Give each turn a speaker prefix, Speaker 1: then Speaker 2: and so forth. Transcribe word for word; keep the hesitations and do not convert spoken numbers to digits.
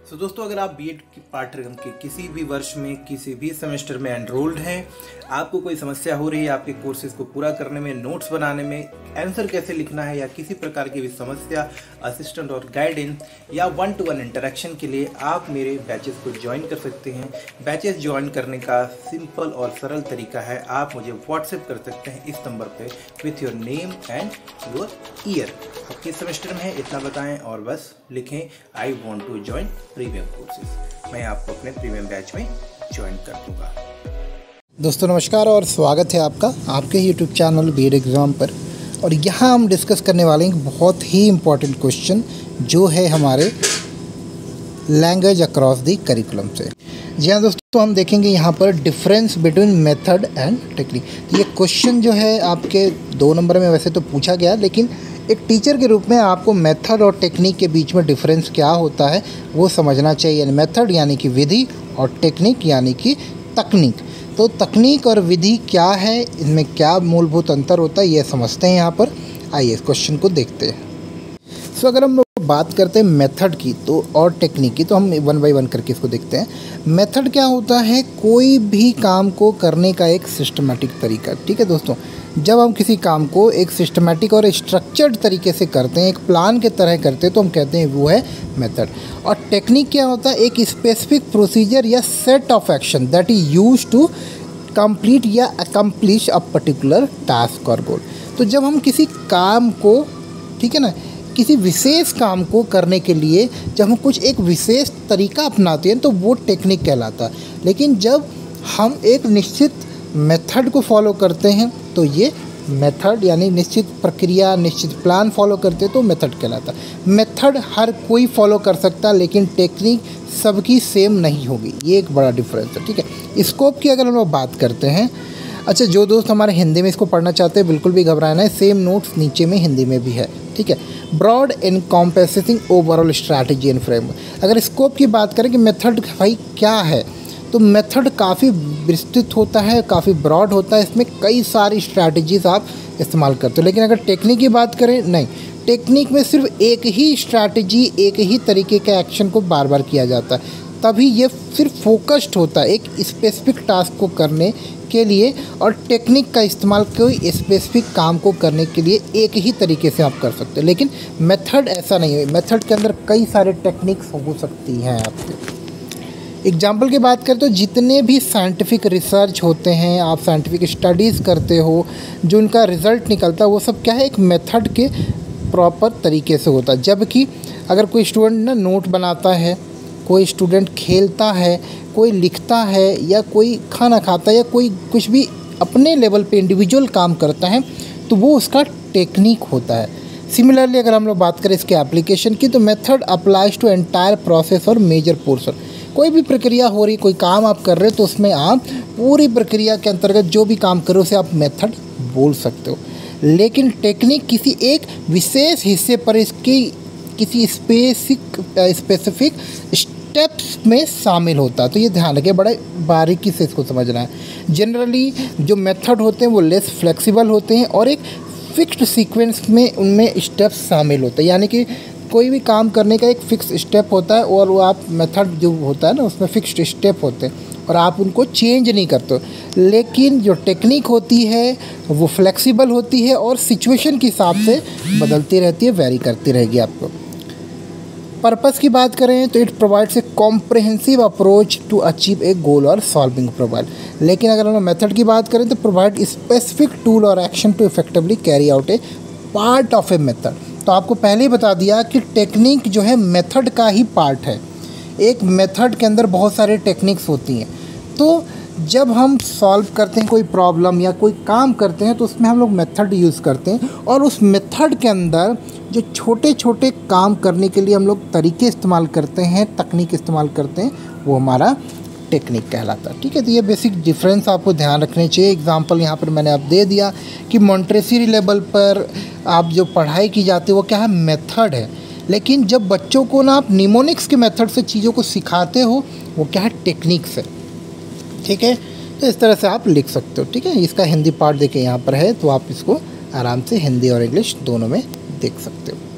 Speaker 1: तो so, दोस्तों अगर आप बीएड की पाठ्यक्रम के किसी भी वर्ष में किसी भी सेमेस्टर में एनरोल्ड हैं, आपको कोई समस्या हो रही है आपके कोर्सेज को पूरा करने में, नोट्स बनाने में, आंसर कैसे लिखना है या किसी प्रकार की भी समस्या, असिस्टेंट और गाइडेंस या वन टू वन इंटरेक्शन के लिए आप मेरे बैचेस को ज्वाइन कर सकते हैं। बैचेस ज्वाइन करने का सिंपल और सरल तरीका है, आप मुझे व्हाट्सएप कर सकते हैं इस नंबर पे with your name and your year. आप किस सेमेस्टर में है इतना बताएं और बस लिखें I want to join premium courses. मैं आपको अपने प्रीमियम बैच में ज्वाइन कर दूंगा।
Speaker 2: दोस्तों नमस्कार और स्वागत है आपका आपके यूट्यूब चैनल बीएड एग्ज़ाम पर। और यहाँ हम डिस्कस करने वाले हैं एक बहुत ही इम्पॉर्टेंट क्वेश्चन जो है हमारे लैंग्वेज अक्रॉस दी करिकुलम से। जी हाँ दोस्तों, हम देखेंगे यहाँ पर difference between method and technique. ये क्वेश्चन जो है आपके दो नंबर में वैसे तो पूछा गया, लेकिन एक टीचर के रूप में आपको मेथड और टेक्निक के बीच में डिफरेंस क्या होता है वो समझना चाहिए। मेथड यानी कि विधि और टेक्निक यानी कि तकनीक। तो तकनीक और विधि क्या है, इनमें क्या मूलभूत अंतर होता है, ये समझते हैं यहाँ पर। आइए इस क्वेश्चन को देखते हैं। सो अगर हम लोग बात करते हैं मेथड की तो और टेक्निक की, तो हम वन बाय वन करके इसको देखते हैं। मेथड क्या होता है? कोई भी काम को करने का एक सिस्टमेटिक तरीका। ठीक है दोस्तों, जब हम किसी काम को एक सिस्टमेटिक और स्ट्रक्चर्ड तरीके से करते हैं, एक प्लान के तरह करते हैं, तो हम कहते हैं वो है मेथड। और टेक्निक क्या होता है? एक स्पेसिफिक प्रोसीजर या set of action that is used to complete या अकम्प्लिश अ पर्टिकुलर टास्क और गोल। तो जब हम किसी काम को, ठीक है ना, किसी विशेष काम को करने के लिए जब हम कुछ एक विशेष तरीका अपनाते हैं तो वो टेक्निक कहलाता है। लेकिन जब हम एक निश्चित मेथड को फॉलो करते हैं तो ये मेथड यानी निश्चित प्रक्रिया, निश्चित प्लान फॉलो करते हैं तो मेथड कहलाता है। मेथड हर कोई फॉलो कर सकता है, लेकिन टेक्निक सबकी सेम नहीं होगी। ये एक बड़ा डिफरेंस है। ठीक है, स्कोप की अगर हम लोग बात करते हैं, अच्छा जो दोस्त हमारे हिंदी में इसको पढ़ना चाहते हैं बिल्कुल भी घबराना है, सेम नोट्स नीचे में हिंदी में भी है। ठीक है, broad encompassing overall strategy and framework. अगर स्कोप की बात करें कि मेथड भाई क्या है, तो मेथड काफ़ी विस्तृत होता है, काफ़ी ब्रॉड होता है, इसमें कई सारी स्ट्रैटेजीज आप इस्तेमाल करते हो। लेकिन अगर टेक्निक की बात करें, नहीं, टेक्निक में सिर्फ एक ही स्ट्रैटेजी, एक ही तरीके के एक्शन को बार बार किया जाता है, तभी ये सिर्फ फोकस्ड होता है एक स्पेसिफिक टास्क को करने के लिए। और टेक्निक का इस्तेमाल कोई स्पेसिफिक काम को करने के लिए एक ही तरीके से आप कर सकते हो। लेकिन मेथड ऐसा नहीं है, मेथड के अंदर कई सारे टेक्निक्स हो सकती हैं आपके। एग्जाम्पल की बात करें तो जितने भी साइंटिफिक रिसर्च होते हैं, आप साइंटिफिक स्टडीज़ करते हो, जो उनका रिज़ल्ट निकलता है वो सब क्या है, एक मेथड के प्रॉपर तरीके से होता है। जबकि अगर कोई स्टूडेंट ना नोट बनाता है, कोई स्टूडेंट खेलता है, कोई लिखता है या कोई खाना खाता है या कोई कुछ भी अपने लेवल पे इंडिविजुअल काम करता है, तो वो उसका टेक्निक होता है। सिमिलरली अगर हम लोग बात करें इसके एप्लीकेशन की, तो method applies to entire process और मेजर पोर्शन। कोई भी प्रक्रिया हो रही, कोई काम आप कर रहे हो, तो उसमें आप पूरी प्रक्रिया के अंतर्गत जो भी काम करो उसे आप मेथड बोल सकते हो। लेकिन टेक्निक किसी एक विशेष हिस्से पर इसकी किसी स्पेसिफिक स्पेसिफिक स्टेप्स में शामिल होता है। तो ये ध्यान रखिए, बड़े बारीकी से इसको समझना है। जनरली जो मेथड होते हैं वो लेस फ्लेक्सिबल होते हैं और एक फिक्स्ड सीक्वेंस में उनमें स्टेप्स शामिल होते हैं। यानी कि कोई भी काम करने का एक फिक्स स्टेप होता है और वो आप मेथड जो होता है ना उसमें फिक्स्ड स्टेप होते हैं और आप उनको चेंज नहीं करते हो। लेकिन जो टेक्निक होती है वो फ्लेक्सिबल होती है और सिचुएशन के हिसाब से बदलती रहती है, वेरी करती रहेगी आपको। पर्पस की बात करें तो it provides a comprehensive approach to achieve a goal और सॉल्विंग प्रोवाइड। लेकिन अगर हम मेथड की बात करें तो प्रोवाइड स्पेसिफिक टूल और action to effectively carry out a part of a method. तो आपको पहले ही बता दिया कि टेक्निक जो है मेथड का ही पार्ट है। एक मेथड के अंदर बहुत सारे टेक्निक्स होती हैं। तो जब हम सॉल्व करते हैं कोई प्रॉब्लम या कोई काम करते हैं तो उसमें हम लोग मेथड यूज़ करते हैं, और उस मेथड के अंदर जो छोटे छोटे काम करने के लिए हम लोग तरीके इस्तेमाल करते हैं, तकनीक इस्तेमाल करते हैं, वो हमारा टेक्निक कहलाता है। ठीक है, तो ये बेसिक डिफरेंस आपको ध्यान रखने चाहिए। एग्जांपल यहाँ पर मैंने आप दे दिया कि मॉन्टेसरी लेवल पर आप जो पढ़ाई की जाती है वो क्या है, मेथड है। लेकिन जब बच्चों को ना आप निमोनिक्स के मेथड से चीज़ों को सिखाते हो वो क्या है, टेक्निक्स है। ठीक है, तो इस तरह से आप लिख सकते हो। ठीक है, इसका हिंदी पार्ट देखिए यहाँ पर है, तो आप इसको आराम से हिंदी और इंग्लिश दोनों में देख सकते हो।